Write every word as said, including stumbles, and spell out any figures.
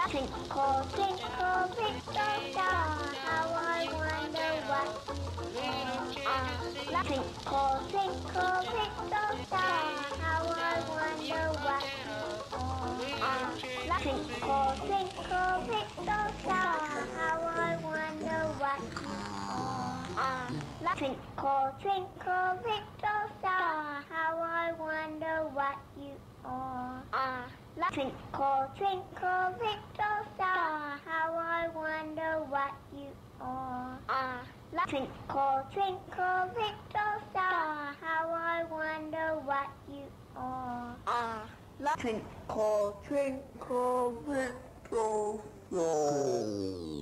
Twinkle, twinkle, little star, how I wonder what you are. Twinkle, twinkle, little star, how I wonder what you are. Twinkle, twinkle, little star, how I wonder what you are. Twinkle, twinkle, little star, how I wonder what you are. Twinkle, twinkle, little star, how I wonder what you are. Twinkle, twinkle, little star, how I wonder what you are. Twinkle, twinkle, little star.